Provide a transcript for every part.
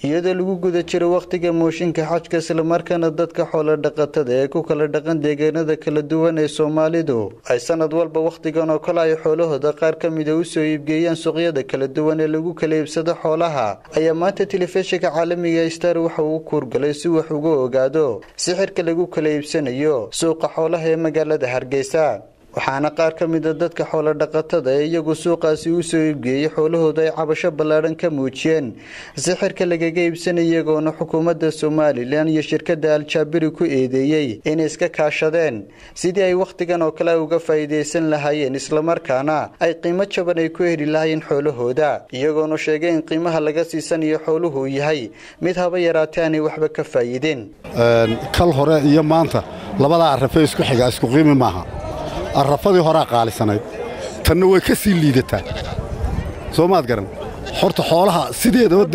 iyadoo lagu guda jiro waqtiga mooshinka xajka isla markaana dadka xoolo dhaqatada ee ku kala dhaqan deegaanada kala duwan ee Soomaalidu ay sanad walba waqtigan oo kale ay xoolahooda qaar ka mid ah u soo iibgeeyaan suuqyada kala duwan ee lagu kala iibsado xoolaha ayaa maanta telefishinka caalamiga Star waxa uu kuurgalay si wax uga ogaado sixirka lagu kala iibsanayo suuqa xoolaha ee magaalada Hargeysa waxaana qaar ka mid ah dadka xoolo dhaqatada ee iyagu suuqaasi u soo iibgeeyay xoolahooda ay cabasho ballaaran ka muujiyeen sixirka lagaga iibsanayo iyagoona xukuumadda Soomaaliland iyo shirkadda Al-Jabiri ku eedeeyay inay iska kaashadeen sidii ay waqtigan oo kale uga faa'iideysan lahaayeen isla markaana ay qiimo jaban ay ku heli lahaayeen xoolahooda iyagoona sheegay in qiimaha laga siisanayo xooluhu yahay mid haba yaraatee aanay waxba ka faa'iideen kal hore iyo maanta labada arafay isku xiga isku qiimo maaha arrafadii hore qaalisanayd tanna way ka sii liidataa Soomaad garan horta xoolaha sideedaba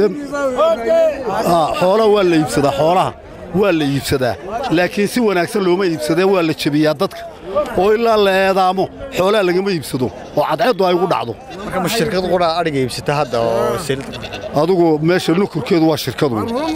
xoolaha waa la iibsadaa xoolaha waa la iibsadaa laakiin si wanaagsan looma iibsadee waa la jabiyaa dadka oo ilaa la eedaamo xoolaha lagama iibsado oo cadceedu ay ugu dhacdo marka ma shirkad qura ariga iibsata hadda oo adigu meesha nukurkeedu waa shirkadu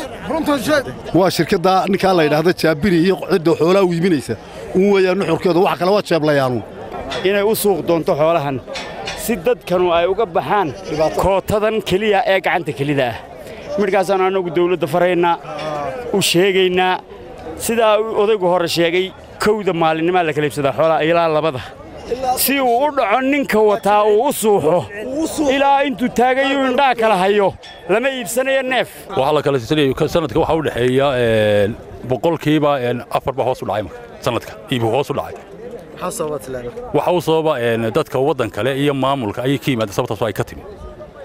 waa shirkadda ninka la yiraahdo Jabiri iyo cidda xoolaha u iibinaysa weeyaan nuxurkeedu wax kale waa jeeblayaan inay u suuq doonto xoolahan si dadkanu ay uga baxaan kootadan kaliya ee gacanta kalida ah markaasaan anagu dawladda farayna u sheegayna sida odaygu hore sheegay kowda maalinimo la kala iibsada xoolaha ilaa labada si uu u dhaco ninka wataa uu u suuxo ilaa intuu taagayo indhaa kala hayo lama iibsanayo neef waxa la kala iibsanayo sanadka waxa u dhaxeeya boqolkiiba 4 ba hoos u dhacay sanadka iibu hoos u dhacay waxa uu sababa dadka wadan kale iyo maamulka ay ka yimaadeen sababtaas ay ka timi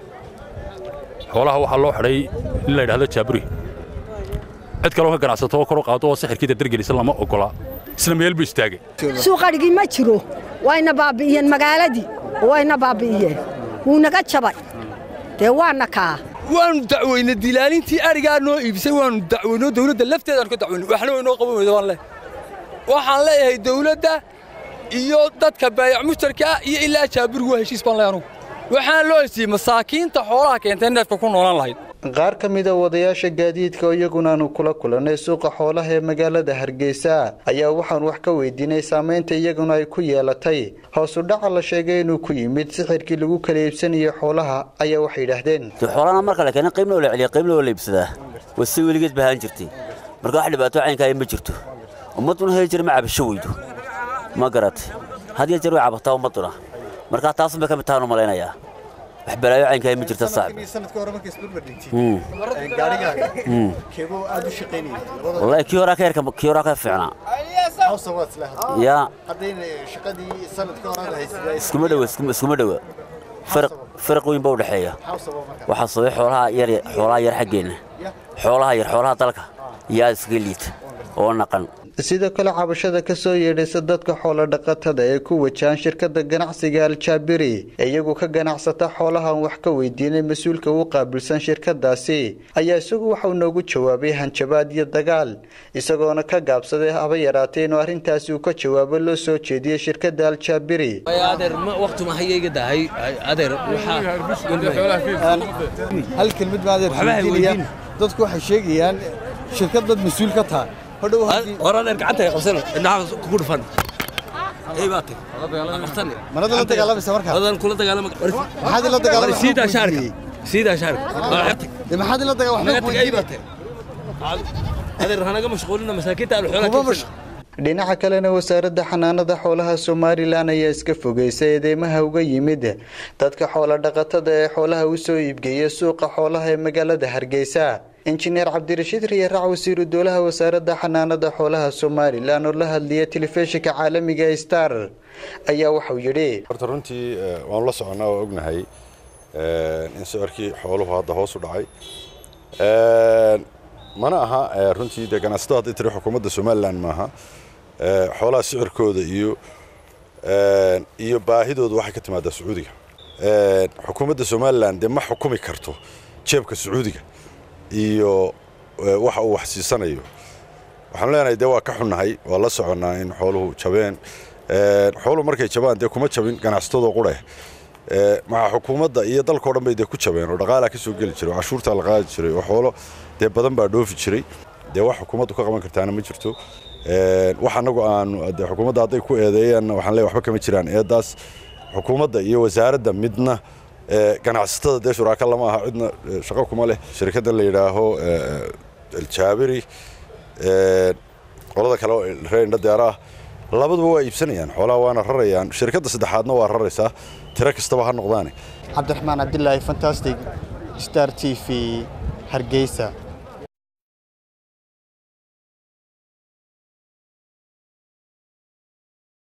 xoolaha waxa loo xiray in la yiraahdo Jabiri cid kale oo ka ganacsato kor u qaado oo sixirkiisa dargelisan lama ogola isla meel buu istaagay suuqadigi ma jiro wayna baabi'iyeen magaaladii wayna baabi'iyeen wuu naga jabay deewaana ka waanu dacweyna dilaalintii ariga noo iibsay waanu dacweyno dawladda lafteeda aan ka dacweyno waxna way noo qaban weydaan waxaan leeyahay dawladda iyo dadka baayac mushtarka iyo ilaa Jabirigu heshiis baan leeyahay waxaan loo siiyay masaakiinta xoolaha keentay neefka ku noolan lahayd qaar ka mid ah wadayaasha gaadiidka oo iyaguna aanu kula kulanay suuqa xoolaha ee magaalada Hargeysa ayaa waxaan wax ka weydiinay saameynta iyaguna ay ku yeelatay hoos u dhac la sheegay inuu ku yimid sixirkii lagu kala iibsanayo xoolaha ayaa wax yiraahdeen xoolaha marka la keenay qiimo la celiyo qiimo la iibsadaa wasi weligeed baahan jirtay marka wax dhibaato caynka ay ma jirto ummaduna hay jir ma cabasho weydo ma garat hadii jir way cabataa ummaduna marka taas ma ka mitaano maleynaya wax balaayo caynka ay ma jirto saaxiib sanadka hore markay isbarbar dhigtay gaarigaaga keebo aad u shaqeynayay wallahi kiyora ka fiicna ya hadeen shaqadii sanadka hore haysay iskuma dhawa farq weyn baa u dhaxeeya waxa soo xoolaha yar xageena xoolaha dalka yaa iska liit oo naqan sidoo kale cabashada ka soo yeedhaysa dadka xoolo dhaqatada ee ku wajahan shirkadda ganacsiga Al-Jabiri iyagu ka ganacsata xoolaha wax ka weydiinay mas'uulka uu qaabilsan shirkadaasi ayaa isagu waxa uu noogu jawaabay hanjabaad iyo dagaal isagoona ka gaabsaday haba yaraatee inuu arintaasi uu ka jawaabo loo soo jeediyay shirkadda Al-Jabiri adeer waqti ma hayga dahay adeer hal kelmad baa adeer dadku waxay sheegayaan shirkadda mas'uul ka tahay ورا نرجع أنت يا قصير النعم كل فن إيه باتي ما نقدر نتكلم بس مركب هذا كل تكلم ما حد لا تكلم سيدا شارك ما حد لا تكلم واحد إيه باتي هذا الرهانة مشغولنا مساكين تعالوا حولك dhinaca kalena wasaaradda xanaanada xoolaha Soomaaliland ayaa iska fogeysay eedeymaha uga yimid dadka xoolo dhaqatada ee xoolaha u soo iibgeeyay suuqa xoolaha ee magaalada Hargeysa injineer Cabdirashiid Riyaarac wasiir dowlaha wasaaradda xanaanada xoolaha Soomaaliland oo la hadlaya telefishinka caalamiga Star ayaa waxa uu yiri horta runtii waan la soconaa oo ognahay in sicirkii xooluhu hadda hoos u dhacay mana aha runtii ganacsatada inta xukuumadda Soomaaliland maaha xoolaha sicirkooda iyo baahidooda waxa ka timaada Sacuudiga xukuumadda Soomaaliland ma xukumi karto jeebka Sacuudiga iyo waxa uu wax siisanayo waxaan leenahay waa ka xunnahay waa la soconaa in xooluhu jabeen xoolo markay jabaan kuma jabin ganacsatada qura maca xukuumadda iyo dalkoo dhan bay dee ku jabeen oo dhaqaalaa ka soo geli jiray oo cashuurtaa la qaadi jiray oo xoolo dee badan baa dhoofi jiray dee wax xukuumaddu ka qaban kartaana ma jirto wax annagu aanu dee xukuumadda hadday ku eedeeyaan waxaan leeyahay waxba kama jiraan eedaas xukuumadda iyo wasaaradda midna ganacsatada dee shuraaka lama aha cidna shaqo kuma leh shirkaddan la yidhaaho aljaabiri qolada kale oo reer indha deera ah labaduba waa iibsanayaan xoolaha waana rarayaan shirkadda saddexaadna waa raraysaa tiro kastaba ha noqdaane cabdiraxmaan cabdilaahi fantastic star t v hargeysa